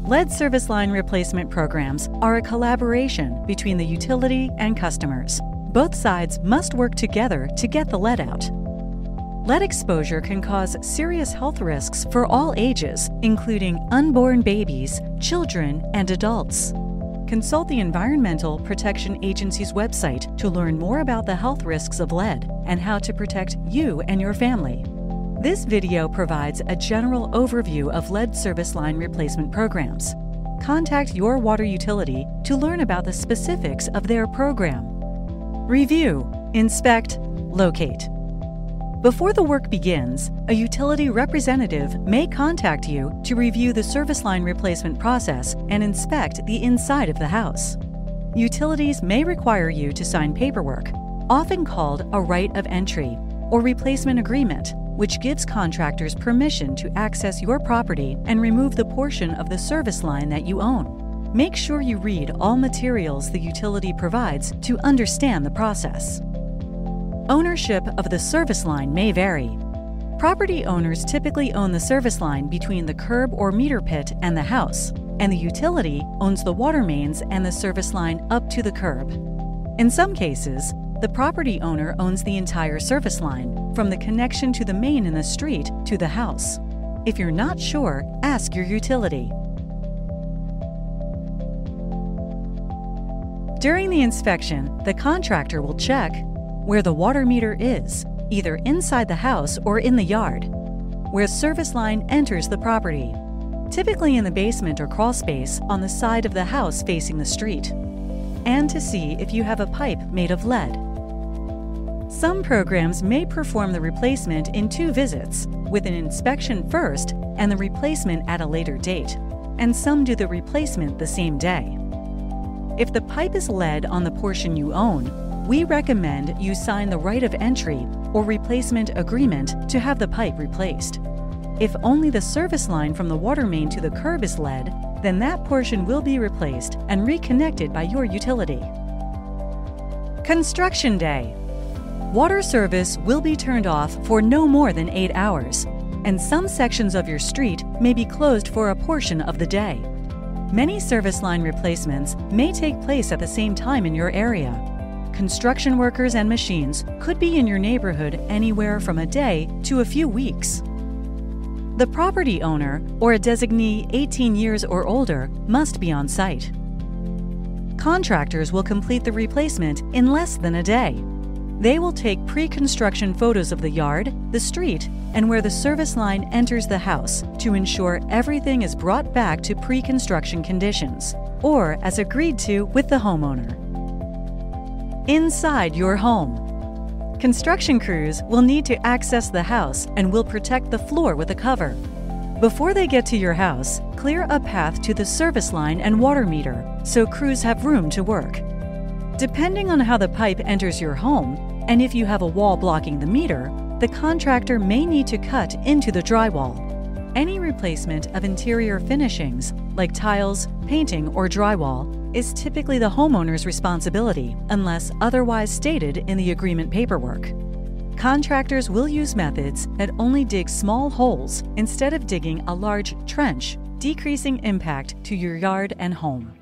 Lead service line replacement programs are a collaboration between the utility and customers. Both sides must work together to get the lead out. Lead exposure can cause serious health risks for all ages, including unborn babies, children, and adults. Consult the Environmental Protection Agency's website to learn more about the health risks of lead and how to protect you and your family. This video provides a general overview of lead service line replacement programs. Contact your water utility to learn about the specifics of their program. Review, inspect, locate. Before the work begins, a utility representative may contact you to review the service line replacement process and inspect the inside of the house. Utilities may require you to sign paperwork, often called a right of entry, or replacement agreement, which gives contractors permission to access your property and remove the portion of the service line that you own. Make sure you read all materials the utility provides to understand the process. Ownership of the service line may vary. Property owners typically own the service line between the curb or meter pit and the house, and the utility owns the water mains and the service line up to the curb. In some cases, the property owner owns the entire service line, from the connection to the main in the street to the house. If you're not sure, ask your utility. During the inspection, the contractor will check where the water meter is, either inside the house or in the yard, where service line enters the property, typically in the basement or crawl space on the side of the house facing the street, and to see if you have a pipe made of lead. Some programs may perform the replacement in 2 visits, with an inspection first and the replacement at a later date, and some do the replacement the same day. If the pipe is lead on the portion you own, we recommend you sign the right of entry or replacement agreement to have the pipe replaced. If only the service line from the water main to the curb is lead, then that portion will be replaced and reconnected by your utility. Construction day. Water service will be turned off for no more than 8 hours, and some sections of your street may be closed for a portion of the day. Many service line replacements may take place at the same time in your area. Construction workers and machines could be in your neighborhood anywhere from a day to a few weeks. The property owner or a designee 18 years or older must be on site. Contractors will complete the replacement in less than a day. They will take pre-construction photos of the yard, the street, and where the service line enters the house to ensure everything is brought back to pre-construction conditions, or as agreed to with the homeowner. Inside your home. Construction crews will need to access the house and will protect the floor with a cover. Before they get to your house, clear a path to the service line and water meter so crews have room to work. Depending on how the pipe enters your home, and if you have a wall blocking the meter, the contractor may need to cut into the drywall. Any replacement of interior finishings, like tiles, painting, or drywall, is typically the homeowner's responsibility unless otherwise stated in the agreement paperwork. Contractors will use methods that only dig small holes instead of digging a large trench, decreasing impact to your yard and home.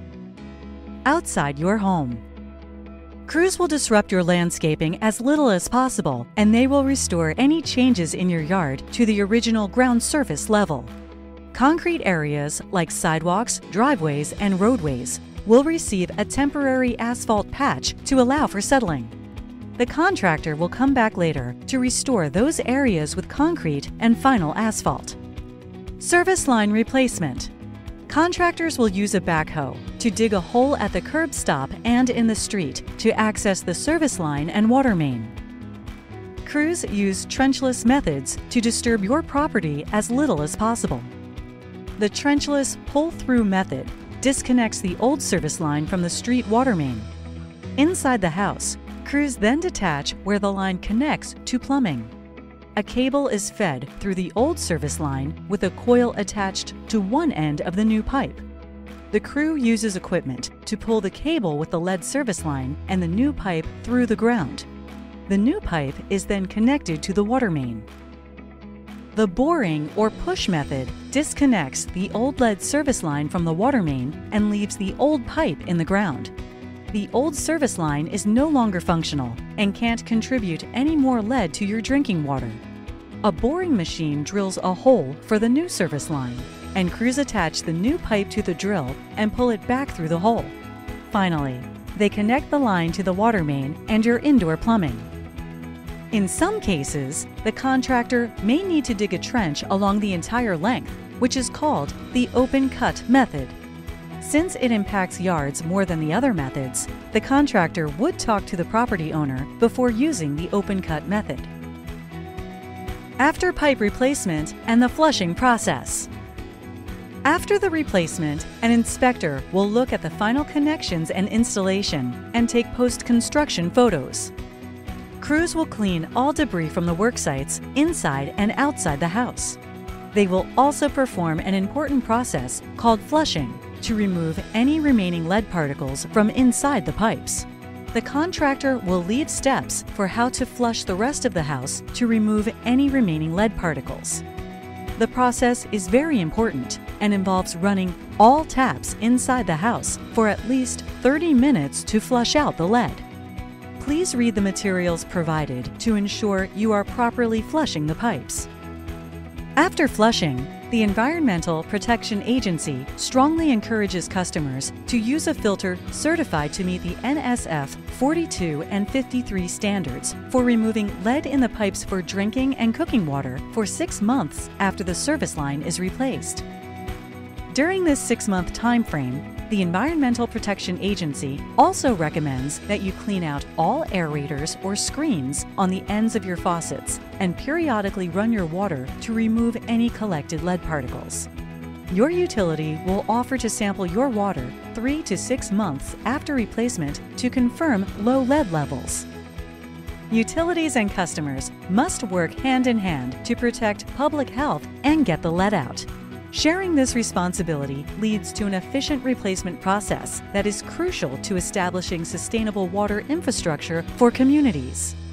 Outside your home. Crews will disrupt your landscaping as little as possible, and they will restore any changes in your yard to the original ground surface level. Concrete areas like sidewalks, driveways, and roadways will receive a temporary asphalt patch to allow for settling. The contractor will come back later to restore those areas with concrete and final asphalt. Service line replacement. Contractors will use a backhoe to dig a hole at the curb stop and in the street to access the service line and water main. Crews use trenchless methods to disturb your property as little as possible. The trenchless pull-through method disconnects the old service line from the street water main. Inside the house, crews then detach where the line connects to plumbing. A cable is fed through the old service line with a coil attached to one end of the new pipe. The crew uses equipment to pull the cable with the lead service line and the new pipe through the ground. The new pipe is then connected to the water main. The boring or push method disconnects the old lead service line from the water main and leaves the old pipe in the ground. The old service line is no longer functional and can't contribute any more lead to your drinking water. A boring machine drills a hole for the new service line, and crews attach the new pipe to the drill and pull it back through the hole. Finally, they connect the line to the water main and your indoor plumbing. In some cases, the contractor may need to dig a trench along the entire length, which is called the open cut method. Since it impacts yards more than the other methods, the contractor would talk to the property owner before using the open cut method. After pipe replacement and the flushing process. After the replacement, an inspector will look at the final connections and installation and take post-construction photos. Crews will clean all debris from the work sites inside and outside the house. They will also perform an important process called flushing to remove any remaining lead particles from inside the pipes. The contractor will leave steps for how to flush the rest of the house to remove any remaining lead particles. The process is very important and involves running all taps inside the house for at least 30 minutes to flush out the lead. Please read the materials provided to ensure you are properly flushing the pipes. After flushing, the Environmental Protection Agency strongly encourages customers to use a filter certified to meet the NSF 42 and 53 standards for removing lead in the pipes for drinking and cooking water for 6 months after the service line is replaced. During this 6-month time frame, the Environmental Protection Agency also recommends that you clean out all aerators or screens on the ends of your faucets and periodically run your water to remove any collected lead particles. Your utility will offer to sample your water 3 to 6 months after replacement to confirm low lead levels. Utilities and customers must work hand in hand to protect public health and get the lead out. Sharing this responsibility leads to an efficient replacement process that is crucial to establishing sustainable water infrastructure for communities.